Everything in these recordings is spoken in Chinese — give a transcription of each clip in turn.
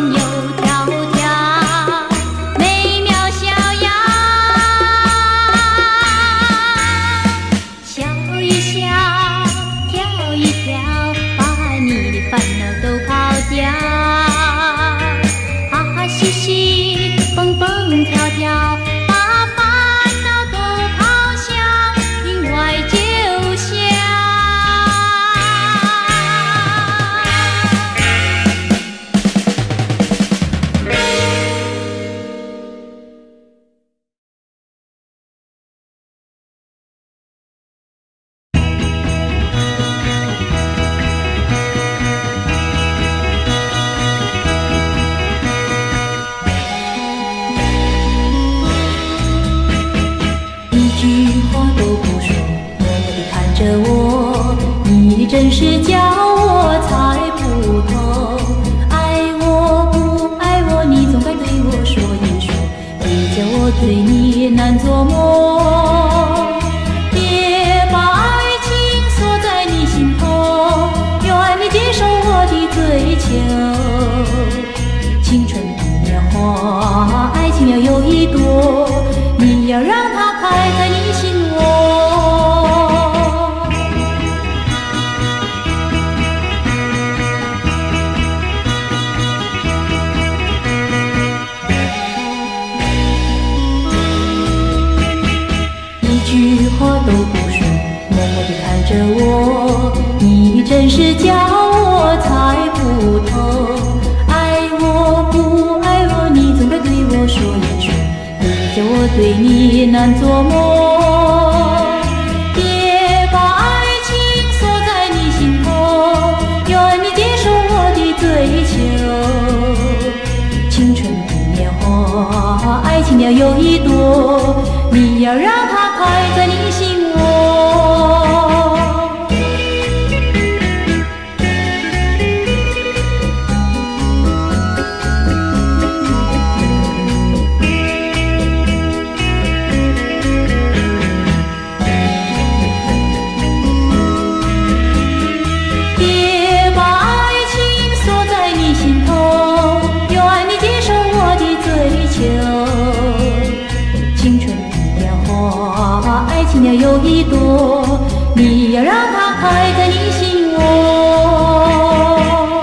又跳跳，美妙逍遥。笑一笑，跳一跳，把你的烦恼都抛掉。哈哈嘻嘻，蹦蹦跳跳。 真是叫我猜不透，爱我不爱我，你总该对我说一说，别叫我对你难做梦。别把爱情锁在你心头，愿你接受我的追求。青春不年华，爱情要有一朵，你要让它开在你心窝。 都不说，默默地看着我，你真是叫我猜不透。爱我不爱我，你总该对我说一说，别叫我对你难做梦。别把爱情锁在你心头，愿你接受我的追求。青春不年华，爱情要有一朵，你要让它开在你心窝。 爱情要有一朵，你要让它开在你心窝。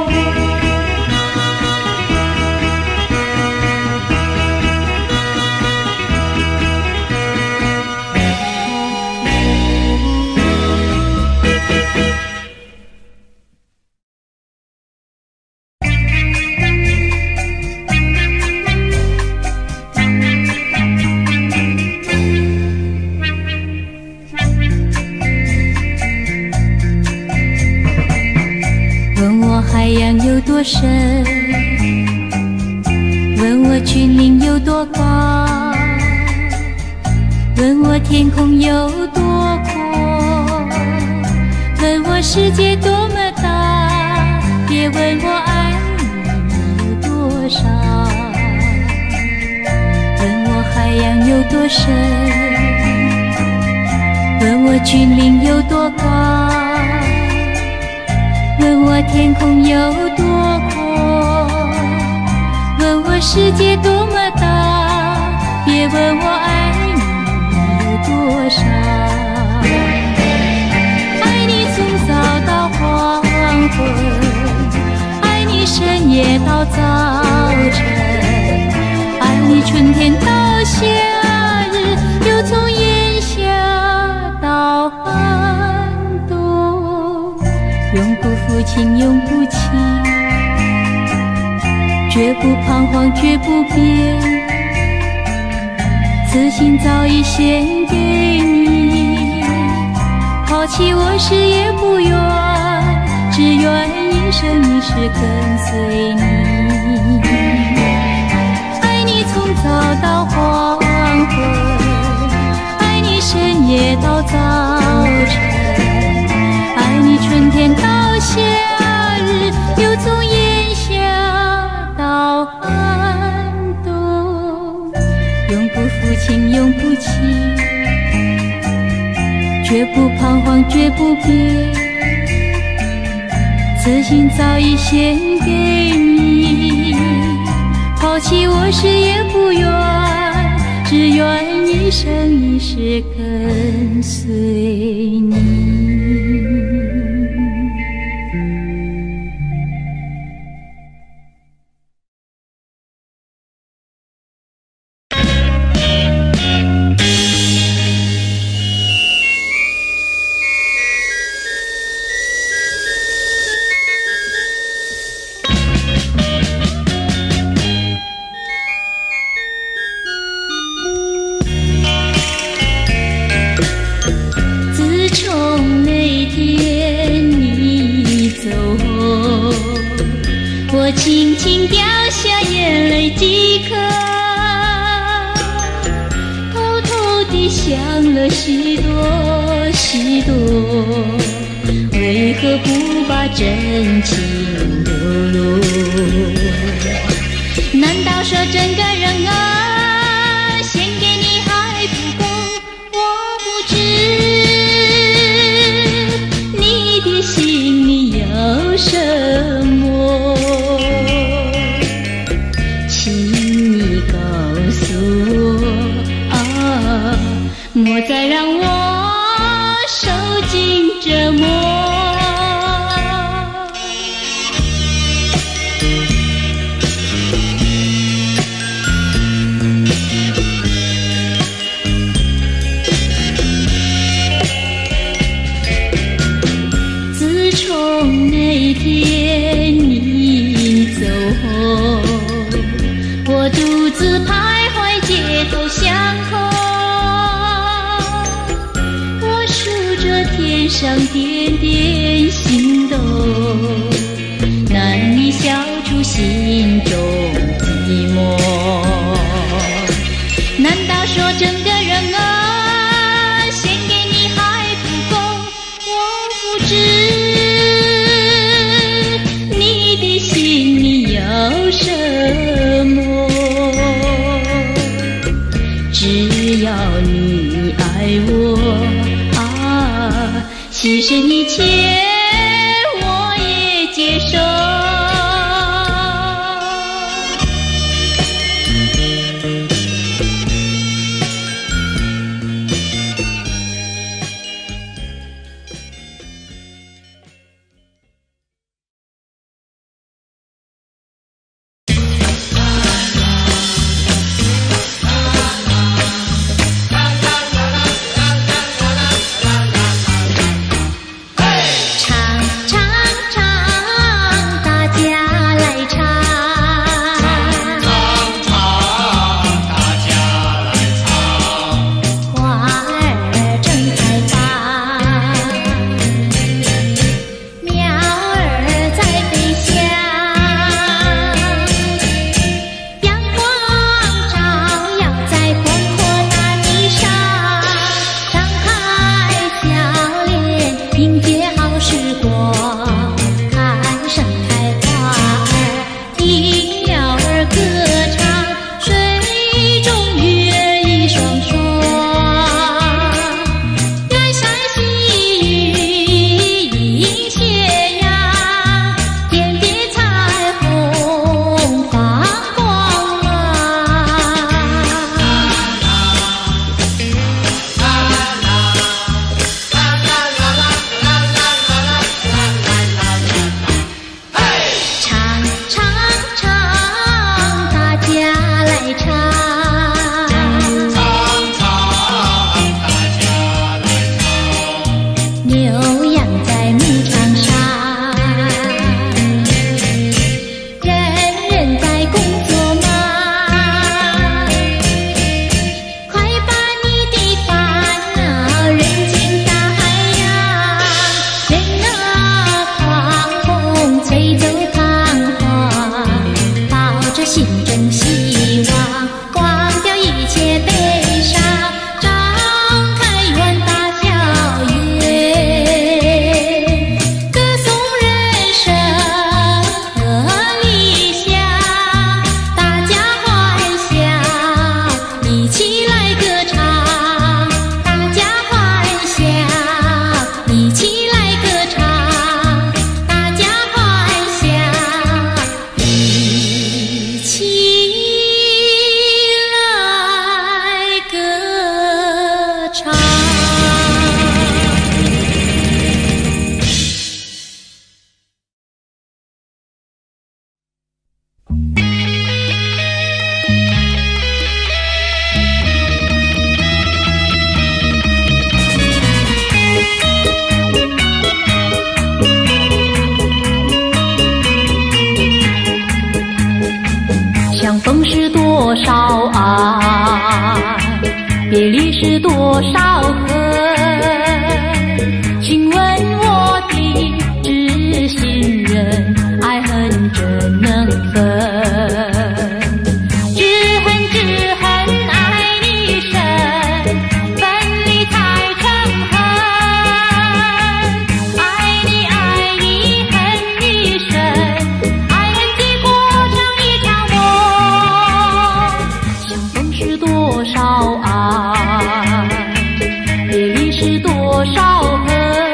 海洋有多深？问我群岭有多高？问我天空有多阔？问我世界多么大？别问我爱你有多少？问我海洋有多深？问我群岭有多高？ 问我天空有多阔？问我世界多么大？别问我爱你有多少？爱你从早到黄昏，爱你深夜到早晨，爱你春天到夏日，又从炎夏到寒冬。 永不负情，永不弃，绝不彷徨，绝不变。此心早已献给你，抛弃我时也不愿，只愿一生一世跟随你。爱你从早到黄昏，爱你深夜到早晨。 爱你春天到夏日，又从炎夏到寒冬。永不负情，永不弃，绝不彷徨，绝不变。此心早已献给你， 抛弃我时也不愿，只愿一生一世跟随你。我轻轻掉下眼泪几颗，偷偷地想了许多许多，为何不把真情流露？难道说整个人啊，献给你还不够？我不知你的心里有什么，莫再让我受尽折磨。自从那天你走后，我独自徘徊街头巷口，天上点点星斗，难以消除心中寂寞。难道说整个人啊，献给你还不够？我不知你的心里有什么，只要你爱我，牺牲一切我也接受。 Hey! 相逢是多少爱，别离是多少恨。请问我的知心人，爱恨怎能分？只恨爱你深，分离才成恨。爱你恨你深，爱恨结果成一场梦。相逢是多少爱，别离是多少恨。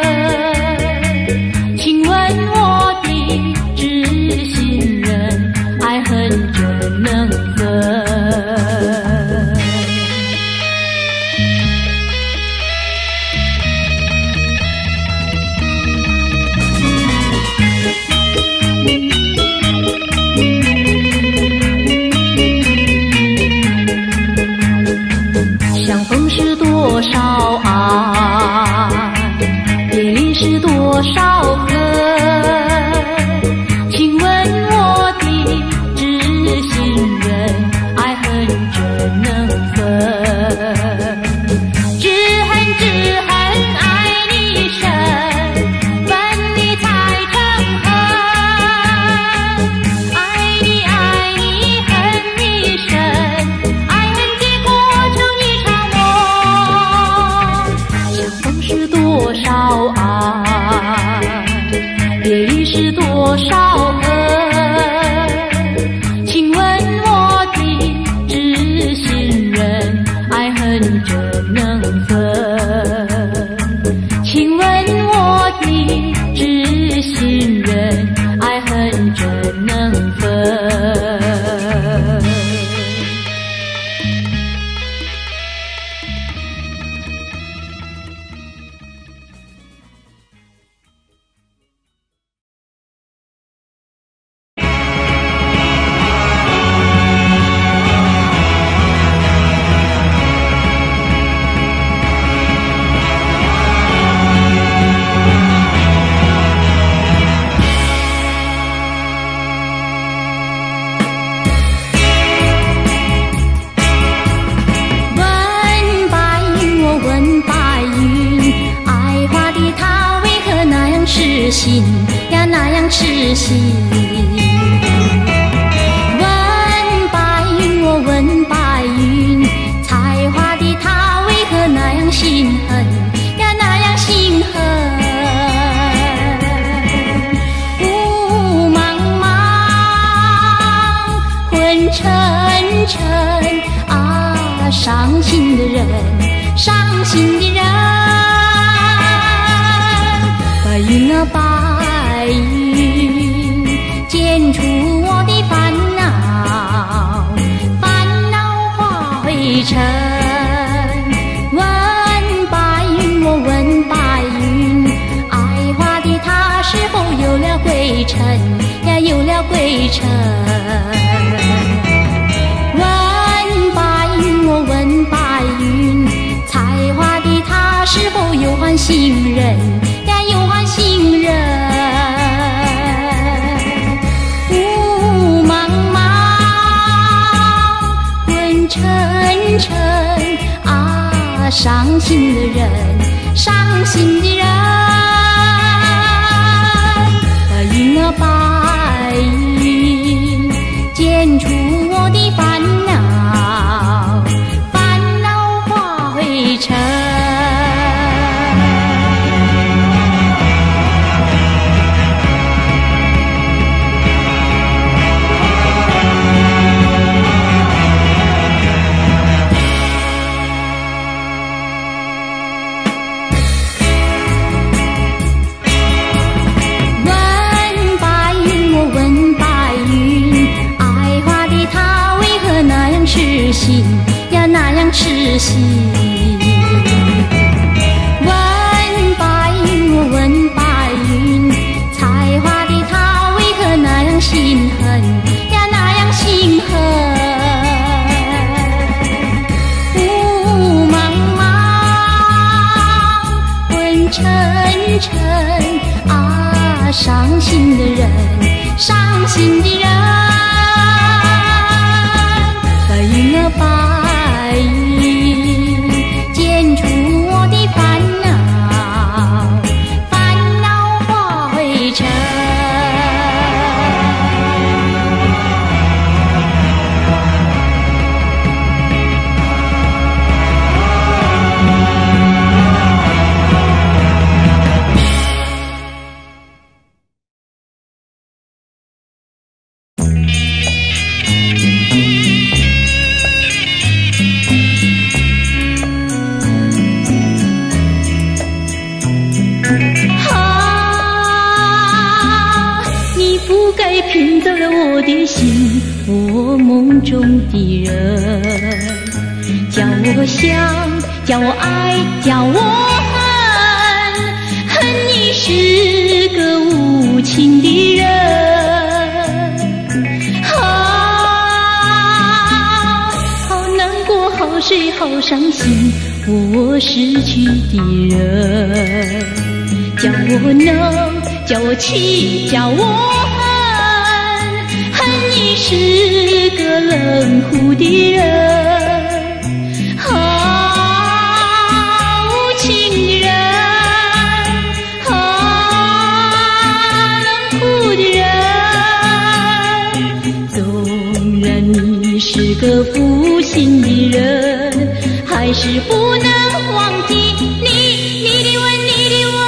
请问我的知心人，爱恨怎能分？相逢是多少爱，别离是多少恨。请问我的知心人，爱恨怎能分？只恨爱你深，分离才成恨。爱你恨你深，爱恨结果成一场梦。相逢是多少爱，别离是多少恨。请问我的知心人，爱恨怎能分？请问我的知心人，爱恨怎能分？心呀，那样痴心。问白云，我问白云，采花的他为何那样心狠呀，那样心狠？雾茫茫，昏沉沉啊，伤心的人，伤心的人。白云啊白云，剪除我的烦恼，烦恼化灰尘。问白云，我问白云，爱花的他是否有了归程呀，有了归程？问白云，我问白云，采花的他是否有换新人？有换新人。雾茫茫，昏沉沉啊，伤心的人，伤心的人。白云啊白云，剪除我的烦恼，烦恼化灰尘。痴心呀，那样痴心。问白云，我问白云，采花的他为何那样心狠呀，那样心狠？雾茫茫，昏沉沉啊，伤心的人，伤心的人。 我梦中的人，叫我想，叫我爱，叫我恨，恨你是个无情的人。好难过，好水，好伤心，我失去的人，叫我能，叫我气，叫我恨，恨你是个冷酷的人。无情人，冷酷的人。纵然你是个负心的人，还是不能忘记你的吻，你的吻。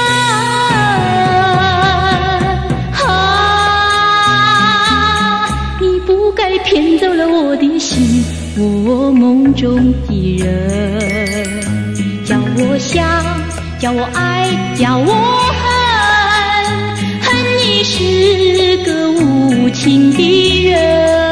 你不该骗走了我的心，我梦中的人，叫我想，叫我爱，叫我恨，恨你是个无情的人。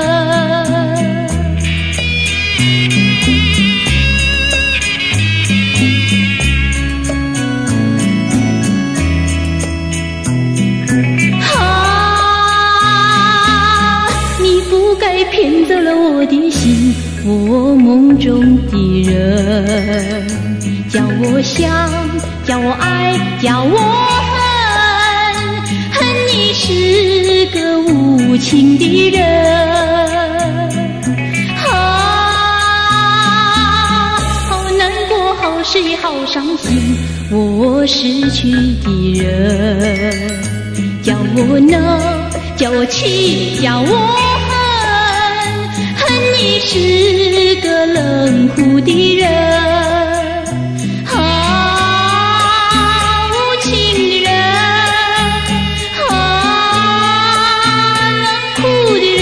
骗走了我的心，我梦中的人，叫我想，叫我爱，叫我恨，恨你是个无情的人。好难过，好失，好伤心，我失去的人，叫我能，叫我气，叫我你是个冷酷的人，无情人，冷酷的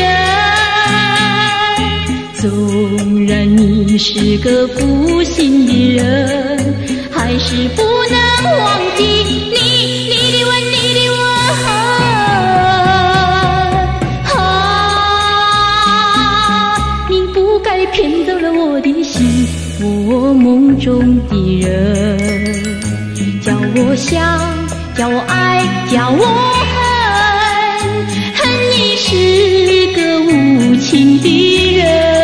人。纵然你是个负心的人，还是不能忘记你的吻，你的吻。骗走了我的心，我梦中的人，叫我想，叫我爱，叫我恨，恨你是个无情的人。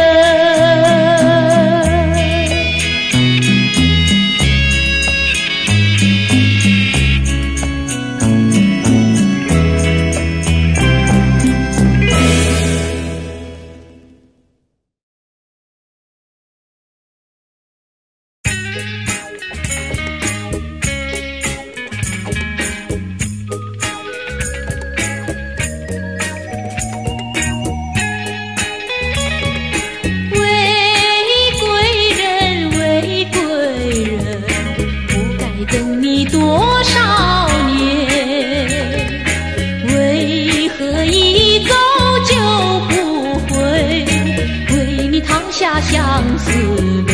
相思泪，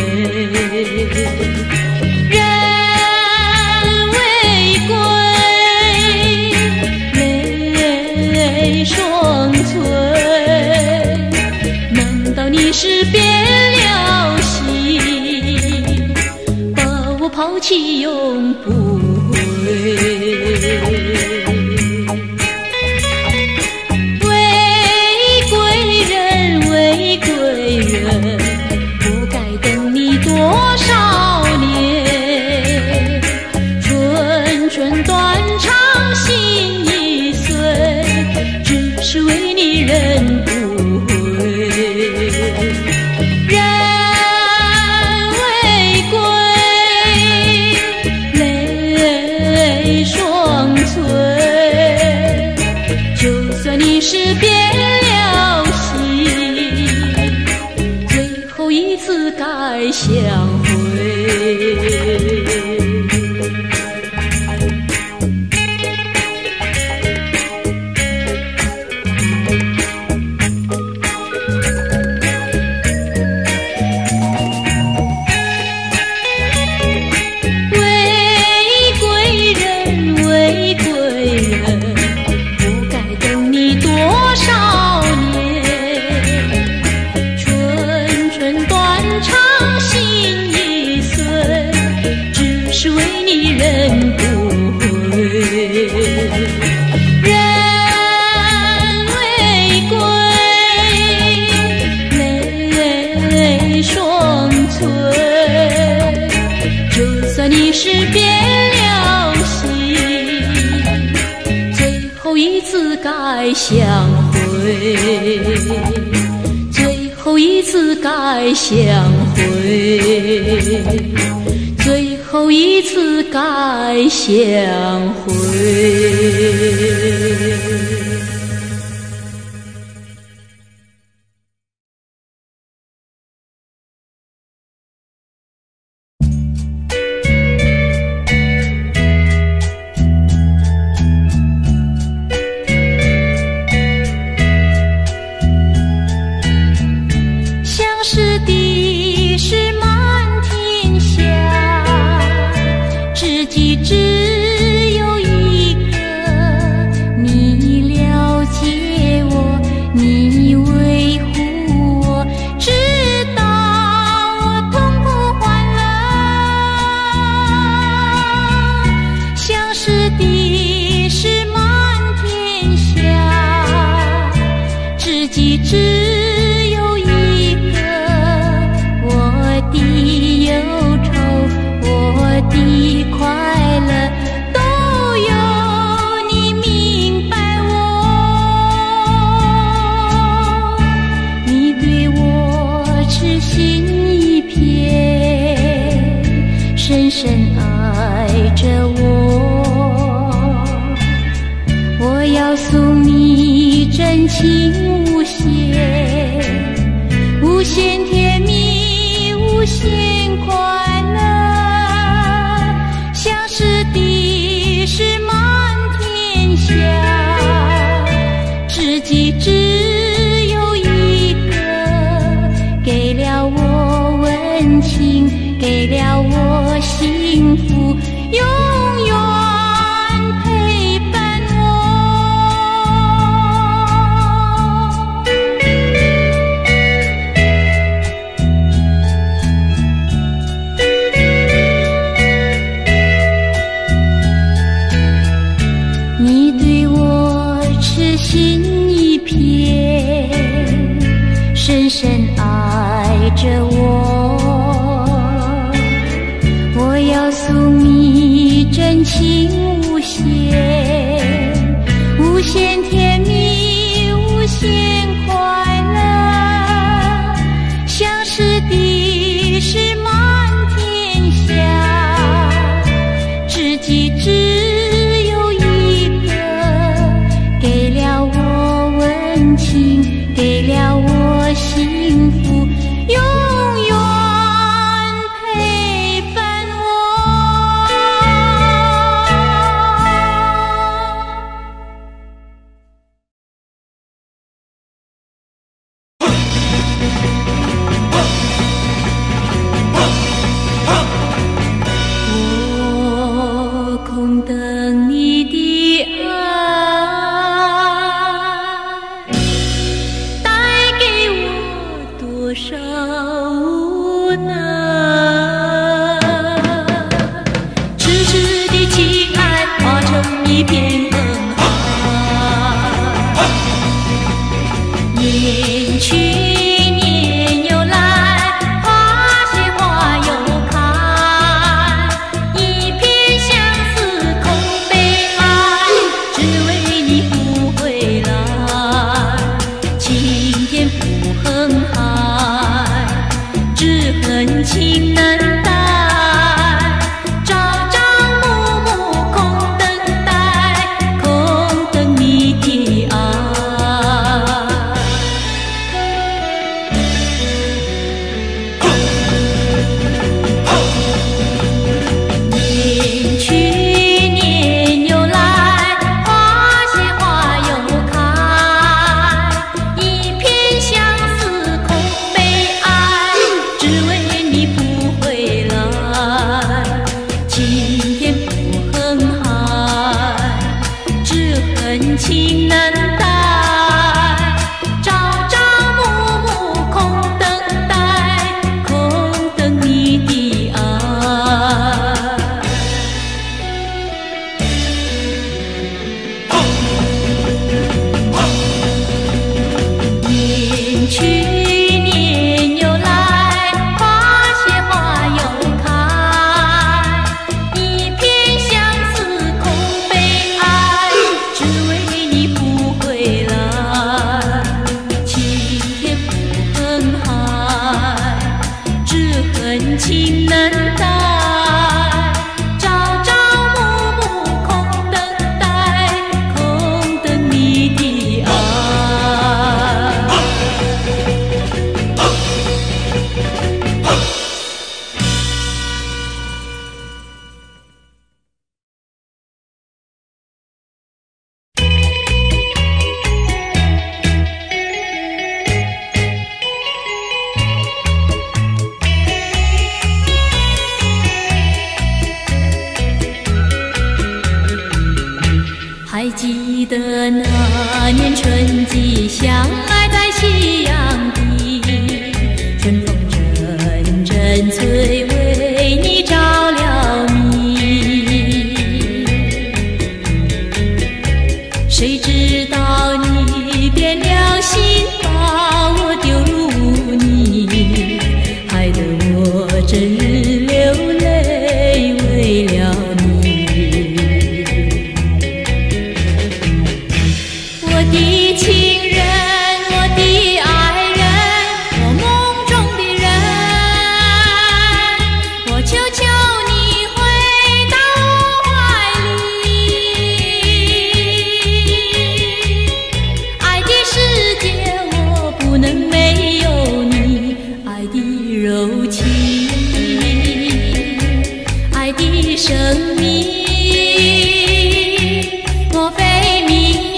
人为归，泪双垂。难道你是变了心，把我抛弃永不回？多少年，春春断肠心已碎，只是为你人不回。人为归，泪双垂。就算你是变了心，最后一次该相会。 最后一次该相会，最后一次该相会。深深爱着我要送你真情无限，无限甜蜜，无限快乐。相识的是满天下，知己只有一个，给了我温情，给了我幸福，永远陪伴我。你对我痴心一片，深深爱着我要送你真情无限，无限甜蜜，无限快乐。相识的是满天下，知己只有一个，给了我温情，给了我幸福，永远等你的爱带给我多少无奈，痴痴的情爱化成一片恩爱，年去情难待，朝朝暮暮空等待，空等你的爱。年去年又来，花谢花又开，一片相思空悲哀，只为你不情能待，朝朝暮暮空等待，空等你的爱。还记得那年春季，相爱在夕阳底，春风阵阵催，为你着了迷。谁知道你变了心，把我丢入污泥，害得我整日流泪，为了你。我的情人，我的爱人，我梦中的人，我求求你回到我怀里。爱的世界我不能没有你，爱的柔情，爱的生命，莫非命运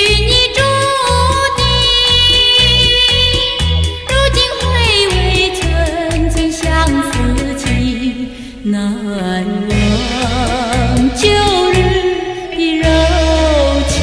难忘旧日的柔情。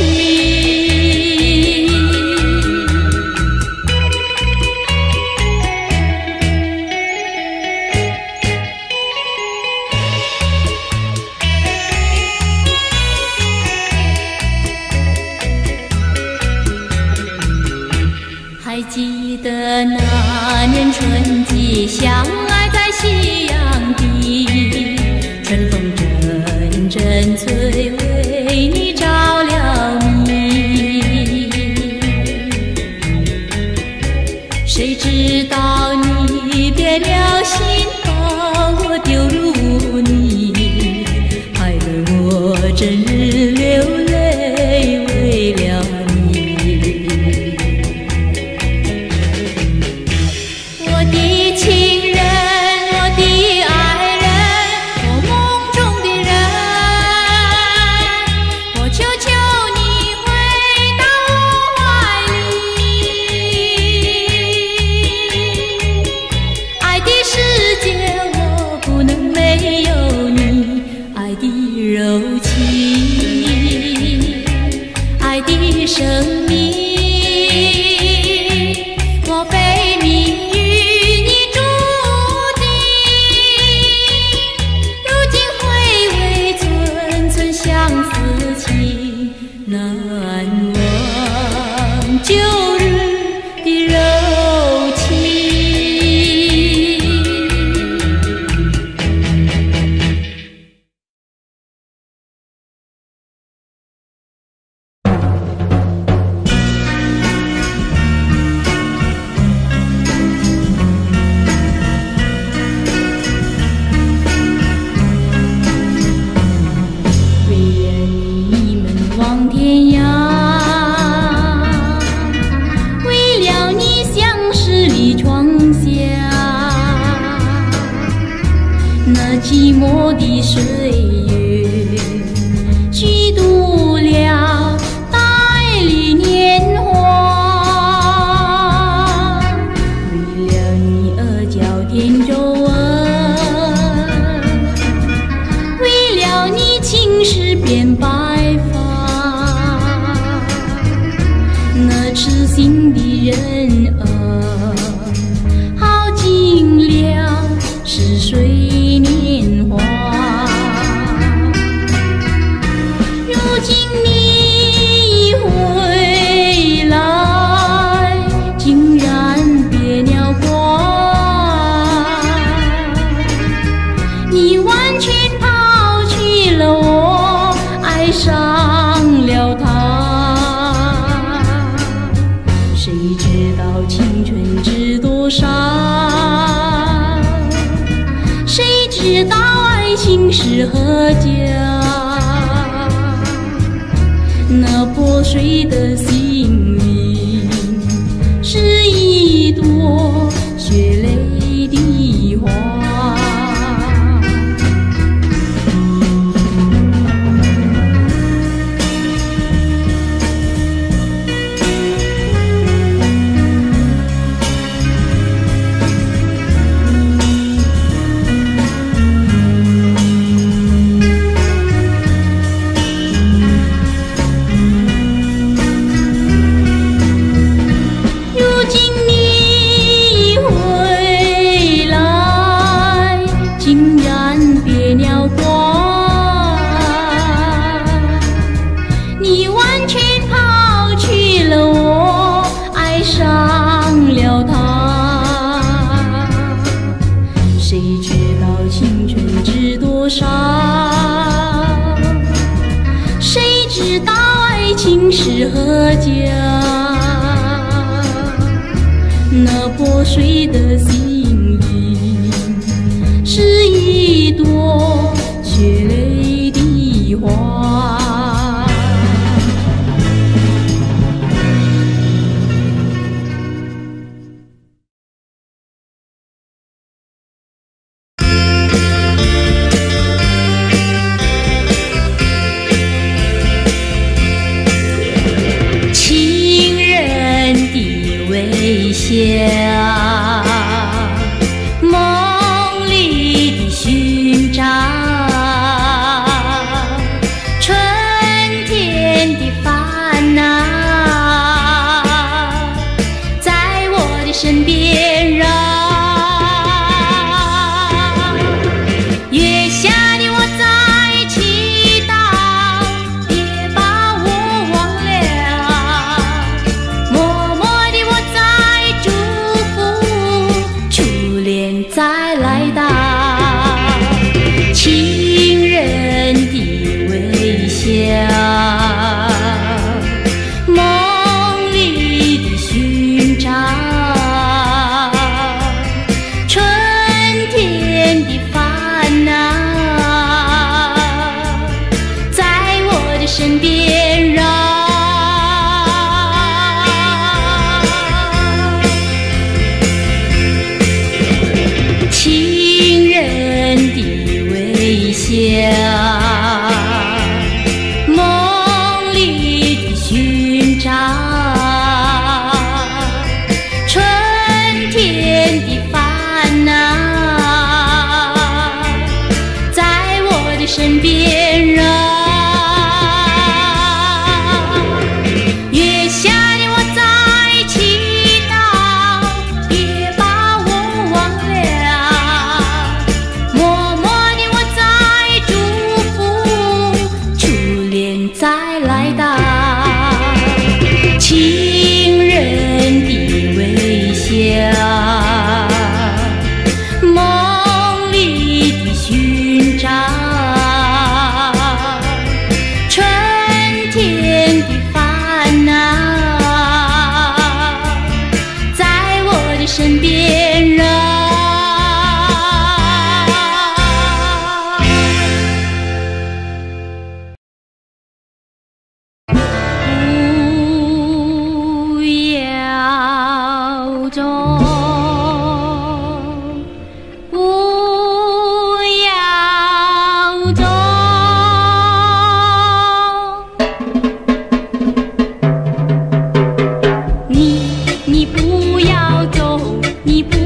还记得那年春季，相爱在夕阳底，春风阵阵催，为你着了迷。谁知道你变了心，把我丢入污泥，害得我整日流泪，为了你。我的情人，我的爱人，我梦中的人，我求求你回到我怀里。爱的世界我不能没有你，爱的柔情，爱的生命，莫非命运难忘旧日的柔情。望天涯，为了你相识里窗下，那寂寞的岁月，虚度了呆里年华。为了你而教天皱纹，为了你青史变白发。那痴心的人啊，耗尽了逝水年华。如今你已回来，竟然别了光，你完全抛弃了我，爱上了他。谁知道青春知多少？ 知道爱情是何价？那破碎的心灵是一朵血泪的花。是何价？那破碎的心灵是一朵血泪的花。梦里的寻找，春天的烦恼，在我的身边绕。月下的我在祈祷，别把我忘了。默默地我在祝福，初恋再来到。情人的微笑，梦里的寻找，春天的烦恼，在我的身边绕。情人的微笑，梦里的寻找，春天的烦恼，在我的身边绕。月下的我在祈祷，别把我忘了。默默地我在祝福，初恋再来到。情人的微笑，梦里的寻找，春天的烦恼，在我的身边绕。不要走，不要走，你不要走，你不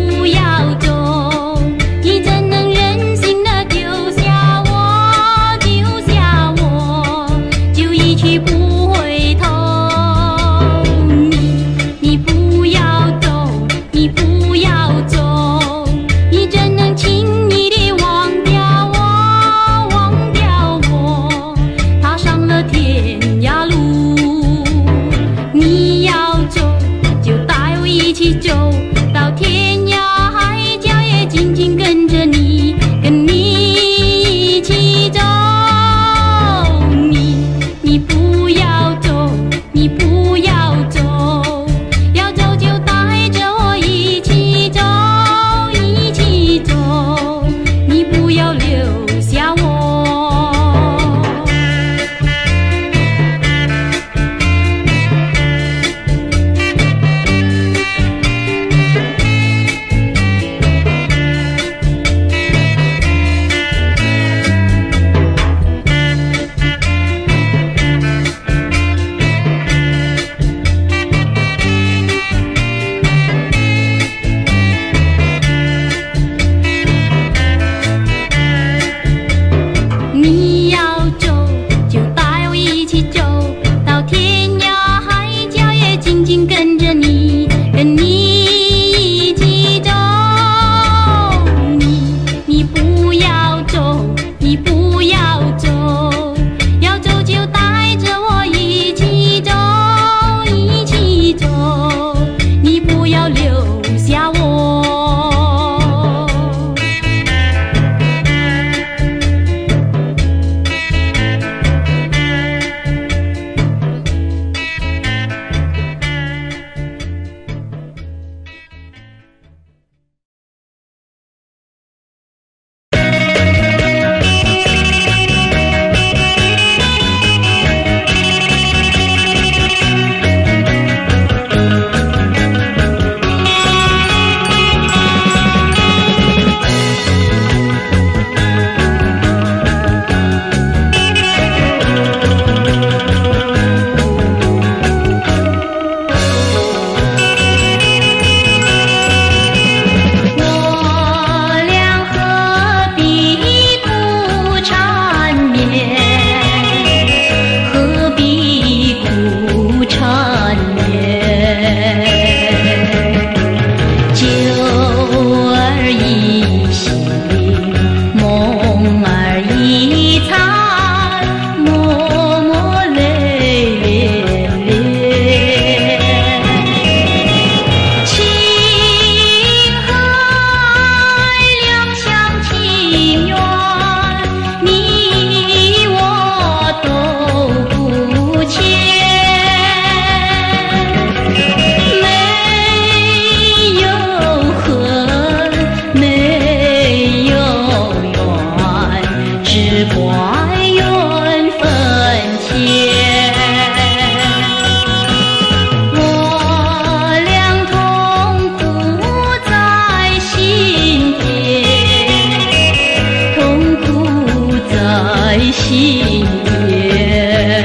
心愿，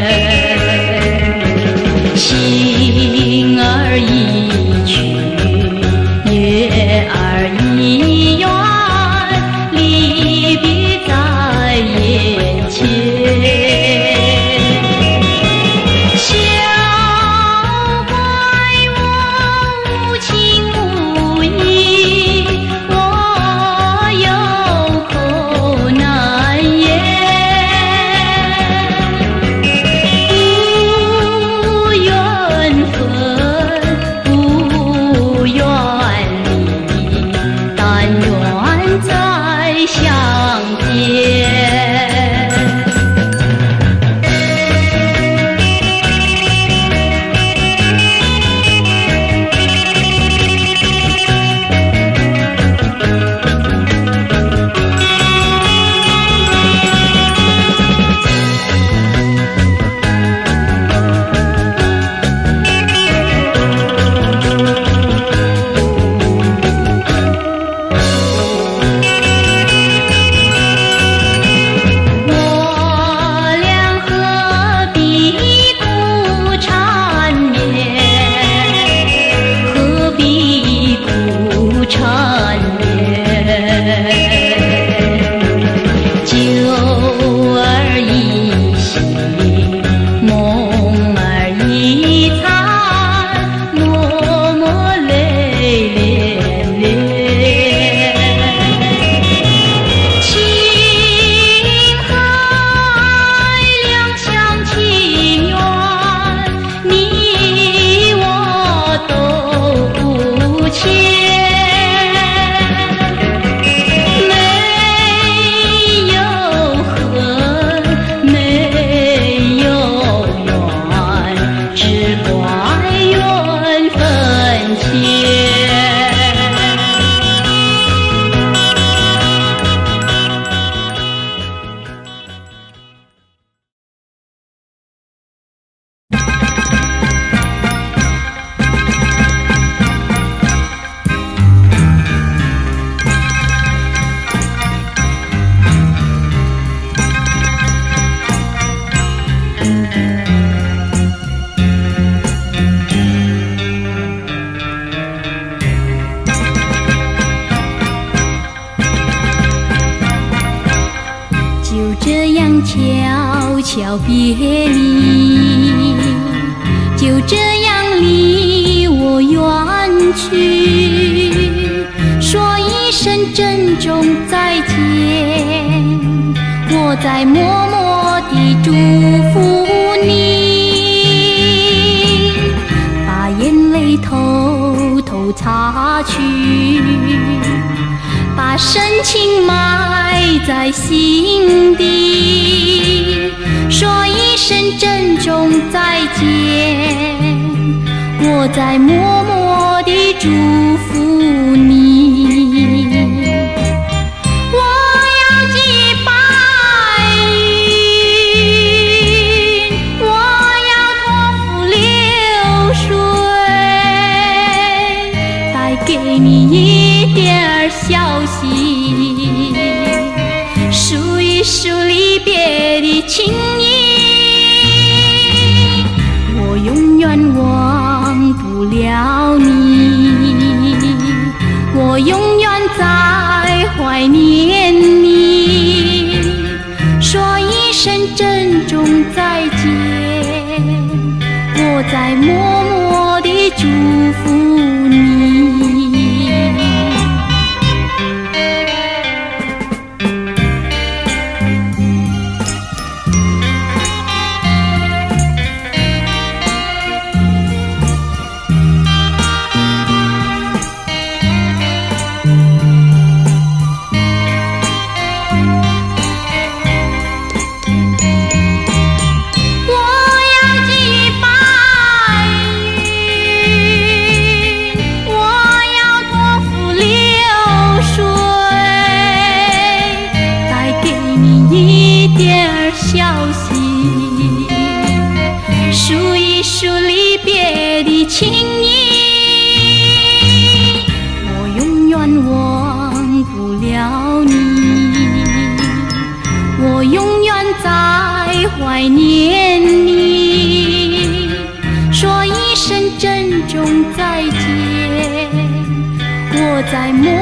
心儿一曲，月儿一圆，离别在眼前。 悄悄别离，就这样离我远去，说一声珍重再见，我在默默地祝福你，把眼泪偷偷擦去，把深情埋在心底，说一声珍重再见，我在默默地祝福你。我要击白云，我要托付流水，带给你一点消息，数一数离别的情谊，我永远忘不了你，我永远在怀念你，说一声珍重再见，我在默默地祝福你。 怀念你，说一声珍重再见。我在梦